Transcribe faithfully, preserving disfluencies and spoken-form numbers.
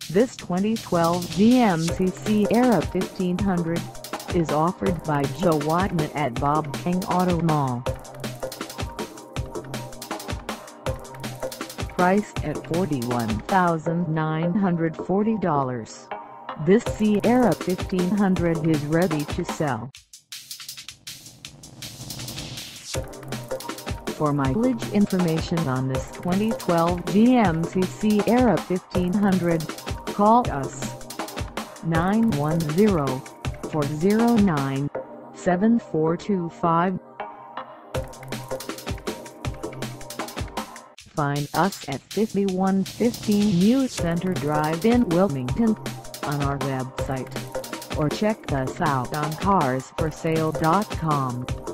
This twenty twelve G M C Sierra fifteen hundred is offered by Joe Wightman at Bob King Auto Mall. Priced at forty-one thousand nine hundred forty dollars, this Sierra fifteen hundred is ready to sell. For mileage information on this twenty twelve G M C Sierra fifteen hundred, call us nine one zero, four zero nine, seven four two five. Find us at fifty-one fifteen New Center Drive in Wilmington on our website, or check us out on cars for sale dot com.